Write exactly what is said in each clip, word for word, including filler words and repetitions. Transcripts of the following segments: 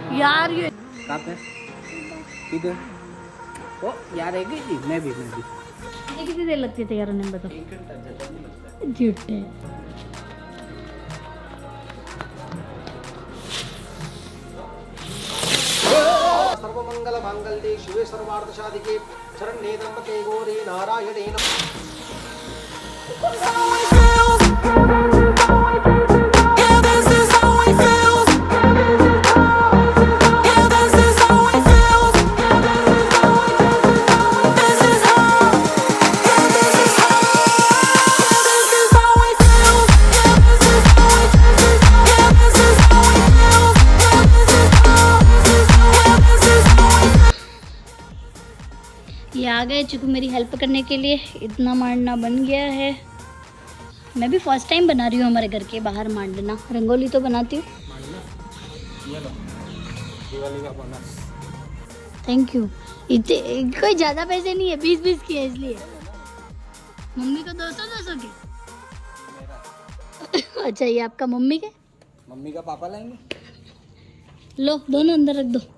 यार ये कहाँ पे? किधर? ओ यार एक ही थी। मैं भी मैं भी ये कितनी देर लगती है तैयार होने में बताओ? एक घंटा ज़्यादा नहीं लगता। झूठे। सर्वमंगल मांगल्ये शिवे सर्वार्थ साधिके शरण्ये त्र्यंबके गौरी नारायणे नमः। ये आ गए चिकू मेरी हेल्प करने के लिए। इतना मांडना बन गया है। मैं भी फर्स्ट टाइम बना रही हूँ हमारे घर के बाहर मांडना। रंगोली तो बनाती हूँ। दिवाली का बोनस। Thank you. इतने कोई ज़्यादा पैसे नहीं है, बीस बीस की है इसलिए। मम्मी को दो सौ दो सौ के। अच्छा ये आपका मम्मी के? मम्मी का पापा लाएंगे। लो दोनों अंदर रख दो।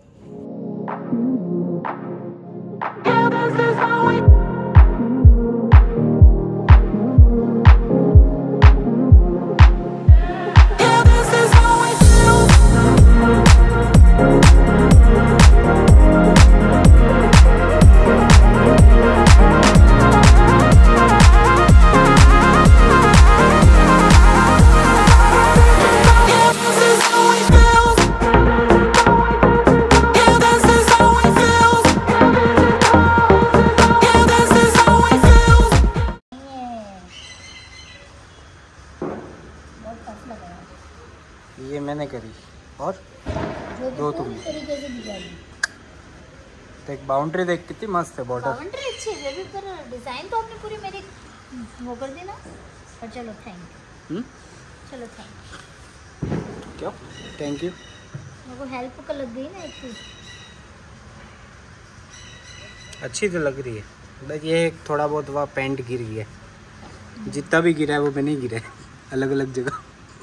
ये मैंने करी और दो तुमने। तरीके से डिजाइन देख बाउंड्री देख कितनी मस्त है बॉर्डर। बाउंड्री अच्छी है भी, पर डिजाइन तो आपने पूरी मेरी वो कर दी ना। पर चलो थैंक यू। चलो थैंक यू। क्यों थैंक यू? मेरे को हेल्प कर लग गई ना एक चीज। अच्छी तो लग रही है, बस ये थोड़ा बहुत वहाँ पेंट गिर गया। जितना भी गिरा है वो भी नहीं गिरा है, अलग अलग जगह।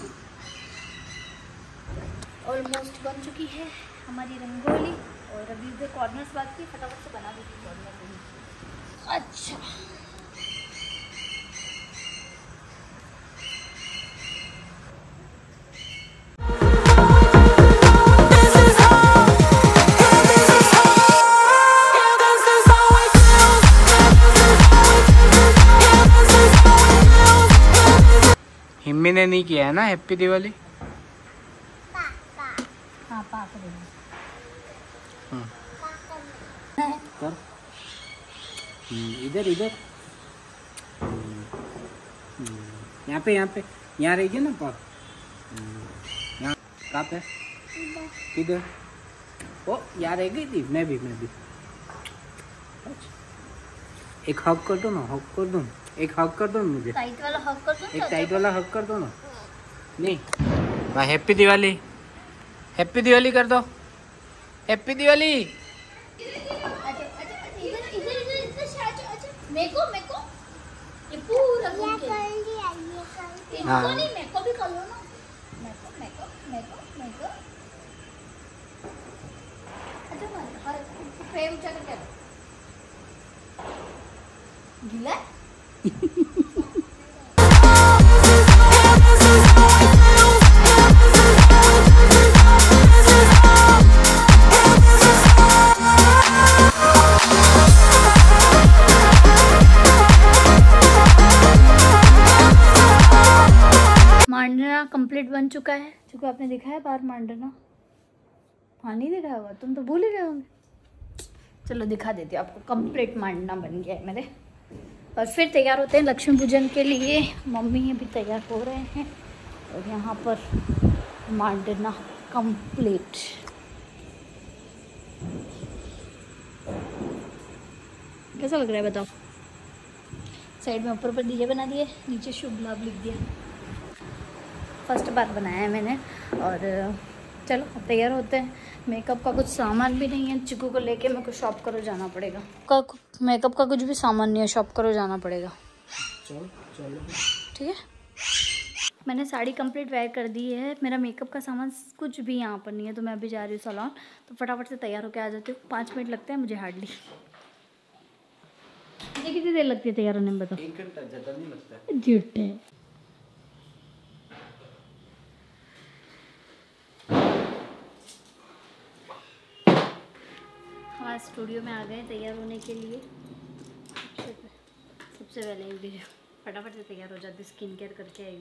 ऑलमोस्ट बन चुकी है हमारी रंगोली और अभी जो कॉर्नर्स बाकी है फटाफट से बना दीजिए कॉर्नर। अच्छा हिम्मी ने नहीं किया है ना हैप्पी दिवाली। हाँ पाक कर इधर इधर यहाँ पे यहाँ पे यहाँ रहिए ना पाक। यहाँ कहाँ पे? किधर? ओ यार एक ही थी। मैं भी मैं भी एक हक कर दो ना। हक कर दो, एक हक कर दो मुझे। टाइट वाला हक कर दो। एक टाइट वाला हक कर दो ना। नहीं भाई हैप्पी दिवाली। हैप्पी दिवाली कर दो। हैप्पी दिवाली। मेको मेको ये पूरा घूम के हाँ। इनको नहीं मेको भी कर लो ना। मेको मेको मेको मेको अच्छा मत हर फ्रेम ऊंचा करके गीला मांडना कंप्लीट बन चुका है। चूंकि आपने देखा है बाहर मांडना। हाँ नहीं देखा होगा, तुम तो भूल ही रहे होंगे। चलो दिखा देती हूँ आपको। कंप्लीट मांडना बन गया है मेरे। और फिर तैयार होते हैं लक्ष्मी पूजन के लिए। मम्मी अभी तैयार हो रहे हैं और यहाँ पर मांडना कंप्लीट। कैसा लग रहा है बताओ? साइड में ऊपर ऊपर दिए बना दिए, नीचे शुभ लाभ लिख दिया। फर्स्ट बार बनाया है मैंने। और चलो अब तैयार होते हैं। मेकअप का कुछ सामान भी नहीं है। चिकू को लेके मेरे को शॉप करो जाना पड़ेगा। का मेकअप का कुछ भी सामान नहीं है, शॉप करो जाना पड़ेगा। चलो चलो ठीक है। मैंने साड़ी कंप्लीट वेयर कर दी है। मेरा मेकअप का सामान कुछ भी यहाँ पर नहीं है, तो मैं अभी जा रही हूँ सैलून। तो फटाफट से तैयार होकर आ जाती हूँ। पाँच मिनट लगते हैं मुझे हार्डली। मुझे कितनी देर लगती है तैयार होने में बताओ? एक घंटा, ज़्यादा नहीं लगता। झूठे। हमारे स्टूडियो में आ गए तैयार होने के लिए। सबसे पहले एक वीडियो फटाफट से तैयार हो जाती, स्किन केयर करके आई।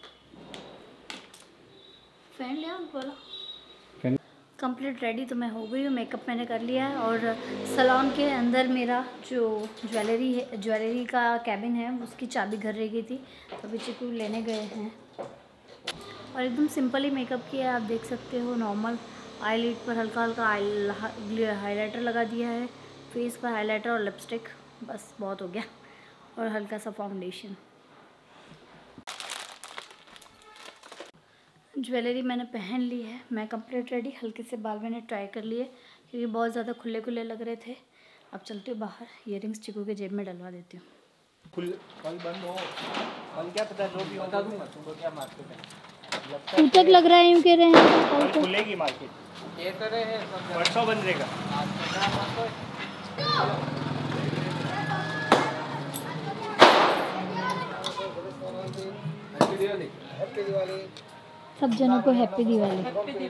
फैन लिया बोला कंप्लीट रेडी तो मैं हो गई हूँ। मेकअप मैंने कर लिया है और सैलून के अंदर मेरा जो ज्वेलरी है, ज्वेलरी का कैबिन है, उसकी चाबी घर रह गई थी, तो अभी चिकू लेने गए हैं। और एकदम सिंपल ही मेकअप किया है, आप देख सकते हो। नॉर्मल आई लिड पर हल्का हल्का आई हाईलाइटर लगा दिया है, फेस पर हाईलाइटर और लिपस्टिक, बस बहुत हो गया। और हल्का सा फाउंडेशन। ज्वेलरी मैंने पहन ली है, मैं कंप्लीट रेडी। हल्के से बाल मैंने ट्राई कर लिए क्योंकि बहुत ज़्यादा खुले खुले लग रहे थे। अब चलती हूँ बाहर, ईयरिंग्स चिकू के जेब में डलवा देती हूँ। खुल कल बंद हो, कल क्या पता जो भी बता दूंगा तुमको क्या मार्केट है। ऊँ तक लग रहा है, यूँ कह रहे हैं कल तो खुलेगी मार्केट। ये तरह है सब परसों बंद रहेगा। हैप्पी दिवाली। हैप्पी दिवाली। सब जनों को हैप्पी दिवाली।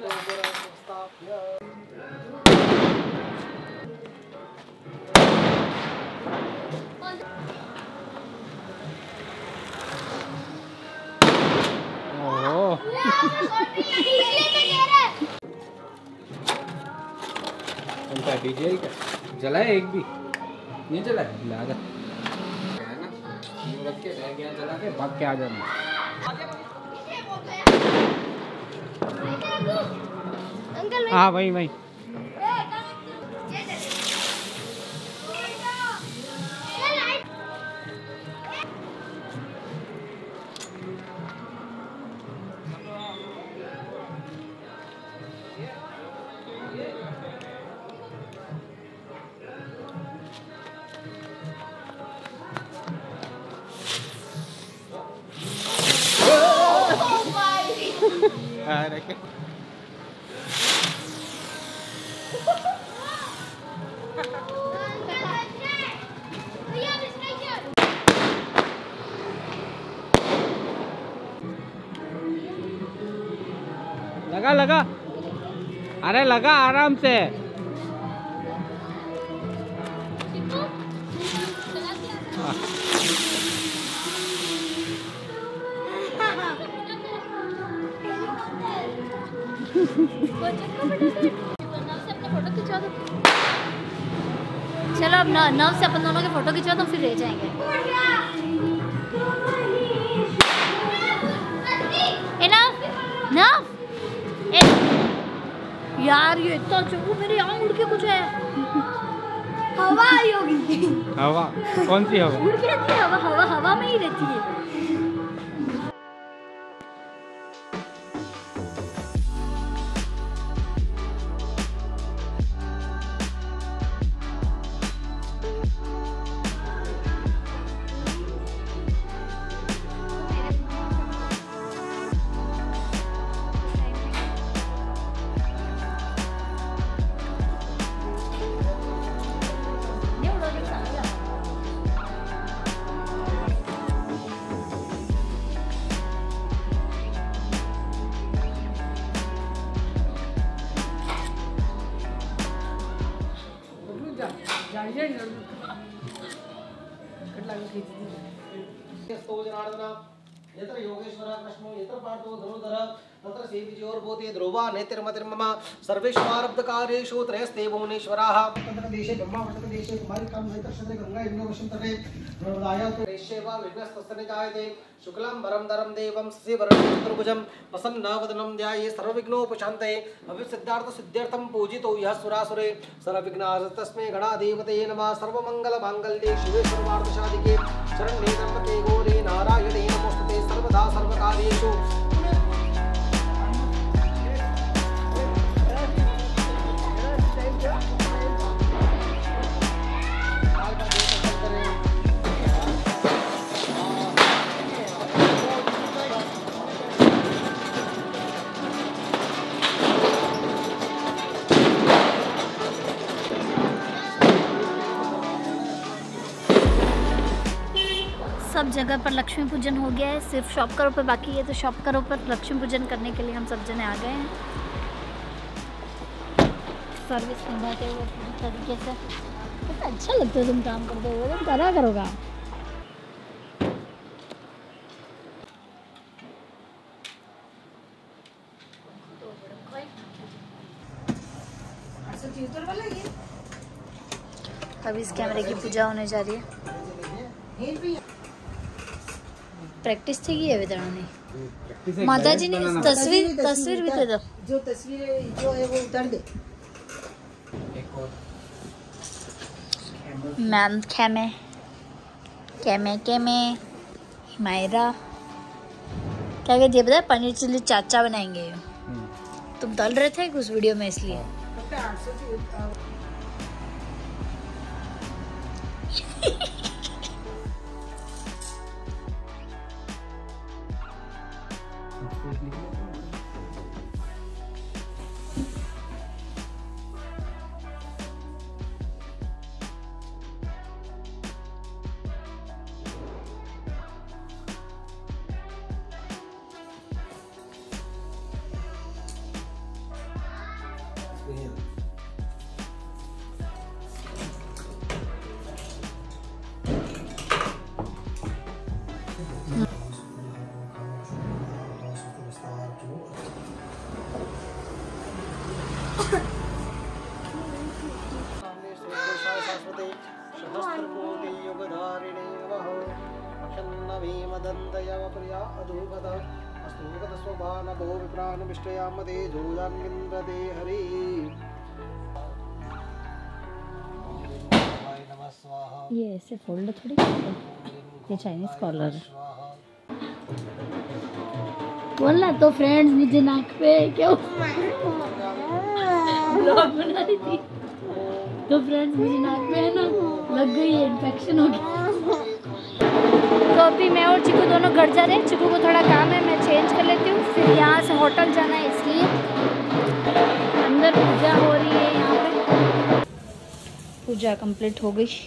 उनका डीजे का जला है, एक भी नहीं जला है। ला जा है ना, यूं रख के रह गया जला के, भाग के आ जाना। हाँ वही वही लगा लगा, अरे लगा आराम से। चलो अब नव से अपन दोनों के फोटो खिंचवा तो फिर रह जाएंगे। इनफ नव यार, ये इतना चुपू मेरे यहाँ उड़ के कुछ है। हवा आई होगी। हवा कौन सी हवा? उड़ के रहती है हवा, हवा हवा में ही रहती है। यत्र योगेश्वर कृष्णो यत्र पार्थो धनुर्धर तत्र सेविजोर्भूते ध्रुवा नेतिर्मतिर्मम सर्वेष्वारब्ध कार्येषु त्रयस्ते भुवनेश्वराः। तत्र देशे ब्रह्मा वर्तते, देशे कुमारी काम नैतर क्षत्रे गंगा यमुना वशं तटे नर्मदाया देशेवा विघ्नस्तस्य न जायते शुक्लं वरं दरं देवं श्रीवरणं चतुर्भुजं प्रसन्नवदनं ध्याये सर्वविघ्नोपशान्तये अभिसिद्धार्थ सिद्ध्यर्थं पूजितो यः सुरासुरे सर्वविघ्नाः तस्मै गणाधिपतये नमः। सर्वमङ्गलमाङ्गल्ये शिवे सर्वार्थसाधिके शरण्ये त्र्यम्बके गौरी नारायणे नमोस्तुते सर्वदा सर्वकार्येषु। सब जगह पर लक्ष्मी पूजन हो गया है, सिर्फ शॉप करो पर बाकी है। तो शॉप करो पर लक्ष्मी पूजन करने के लिए हम सब जने आ गए हैं सर्विस निभाते हुए पूरी तरीके से। कितना अच्छा लगता है तुम काम करते हुए, तुम करा करो काम। अभी इस कैमरे की पूजा होने जा रही है। प्रैक्टिस थी की है वितरण माता जी ने तस्वीर तस्वीर भी दे दो। जो तस्वीर जो है वो उतार दे। मैम कैमे कैमे कैमे मायरा क्या कहती है पता है? पनीर चिल्ली चाचा बनाएंगे। तुम तल रहे थे उस वीडियो में इसलिए। ये ऐसे फोल्ड थोड़ी करते, ये चाइनीज कॉलर है। बोलना तो फ्रेंड्स मुझे नाक पे क्यों ब्लॉग बना रही थी तो फ्रेंड्स मुझे नाक पे है ना लग गई है, इन्फेक्शन हो गया। तो अभी मैं और चिकू दोनों घर जा रहे हैं। चिकू को थोड़ा काम है, मैं चेंज कर लेती हूँ, फिर यहाँ से होटल जाना है इसलिए। अंदर पूजा हो रही है, यहाँ पे पूजा कंप्लीट हो गई।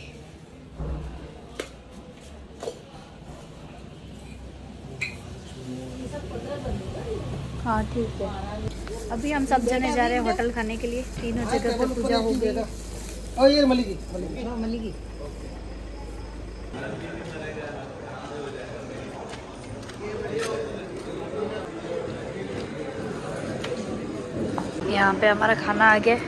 हाँ ठीक है। अभी हम सब जने जा रहे हैं होटल खाने के लिए। तीनों जगह पर पूजा हो गई। ओ ये मलिकी मलिकी हाँ मलिकी। यहाँ पे हमारा खाना आ गया।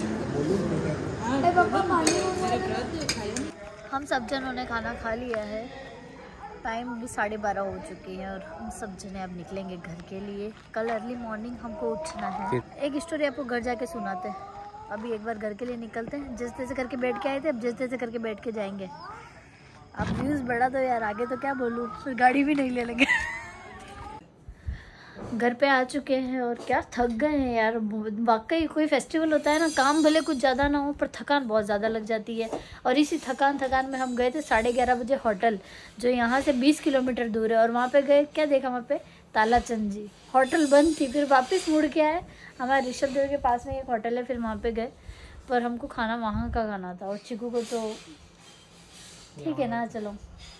हम सब जनों ने खाना खा लिया है। टाइम भी साढ़े बारह हो चुकी है और हम सब जने अब निकलेंगे घर के लिए। कल अर्ली मॉर्निंग हमको उठना है। एक स्टोरी आपको घर जाके सुनाते हैं। अभी एक बार घर के लिए निकलते हैं। जिस तरह से करके बैठ के आए थे अब जिस तरह से करके बैठ के जाएंगे। अब व्यूज़ बढ़ा तो यार आगे तो क्या बोलूँ, फिर गाड़ी भी नहीं ले लेंगे। घर पे आ चुके हैं और क्या थक गए हैं यार। वाकई कोई फेस्टिवल होता है ना, काम भले कुछ ज़्यादा ना हो पर थकान बहुत ज़्यादा लग जाती है। और इसी थकान थकान में हम गए थे साढ़े ग्यारह बजे होटल, जो यहाँ से बीस किलोमीटर दूर है। और वहाँ पे गए, क्या देखा वहाँ पे? तालाचंद जी। होटल बंद थी, फिर वापस मुड़ के आए। हमारे ऋषभ देव के पास में एक होटल है, फिर वहाँ पे गए। पर हमको खाना वहाँ का खाना था और चिकू को तो ठीक है ना, चलो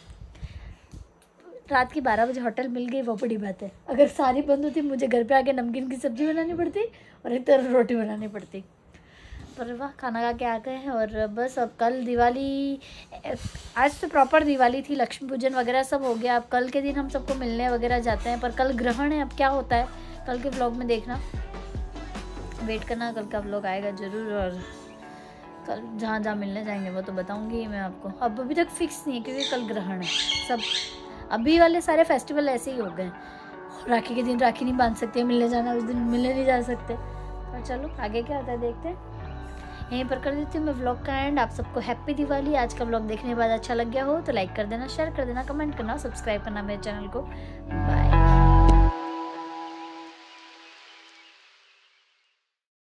रात की बारह बजे होटल मिल गई, वो बड़ी बात है। अगर सारी बंद होती मुझे घर पे आके नमकीन की सब्ज़ी बनानी पड़ती और एक तरह रोटी बनानी पड़ती। पर वाह, खाना खा के आ गए हैं। और बस अब कल दिवाली, आज तो प्रॉपर दिवाली थी, लक्ष्मी पूजन वगैरह सब हो गया। अब कल के दिन हम सबको मिलने वगैरह जाते हैं। पर कल ग्रहण है, अब क्या होता है कल के व्लॉग में देखना, वेट करना, कल का व्लॉग आएगा ज़रूर। और कल जहाँ जहाँ मिलने जाएंगे वो तो बताऊँगी मैं आपको। अब अभी तक फिक्स नहीं है क्योंकि कल ग्रहण है। सब अभी वाले सारे फेस्टिवल ऐसे ही हो गए। राखी के दिन राखी नहीं बांध सकते, मिलने जाना उस दिन मिलने नहीं जा सकते। पर चलो आगे क्या होता है देखते हैं। यहीं पर कर देती हूँ मैं व्लॉग का एंड। आप सबको हैप्पी दिवाली। आज का व्लॉग देखने के बाद अच्छा लग गया हो तो लाइक कर देना, शेयर कर देना, कमेंट करना, सब्सक्राइब करना मेरे चैनल को। बाय।